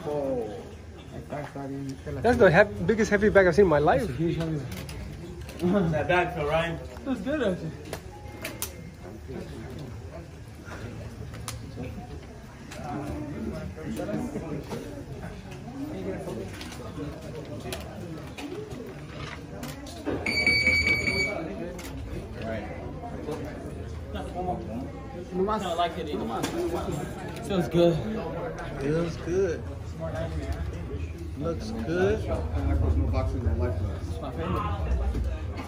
Oh. That's the biggest heavy bag I've seen in my life. Huge heavy bag. That bag for Ryan. That's good actually. I like it. Feels good. Feels good. Looks good. It's my favorite.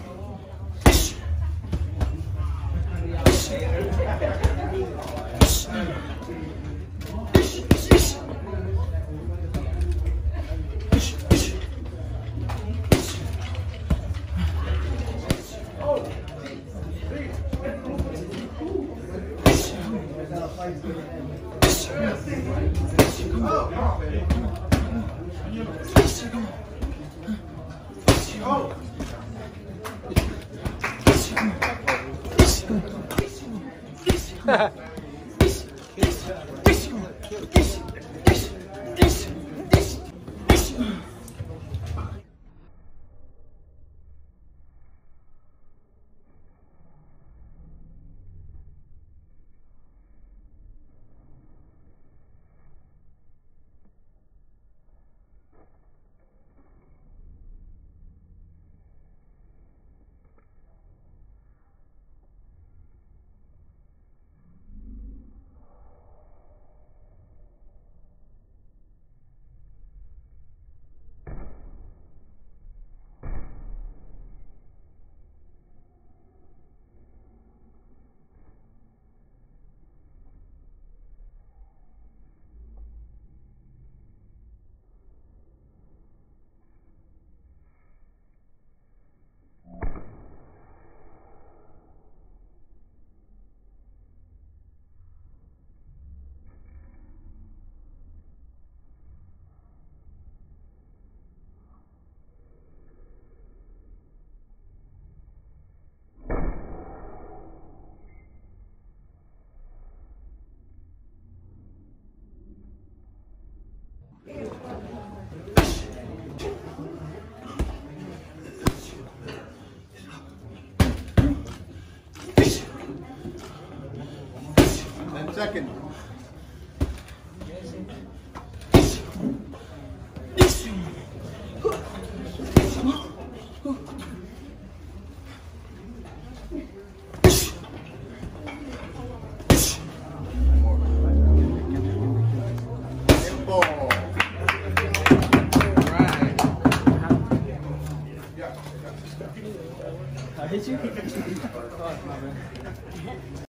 Second. I hit you?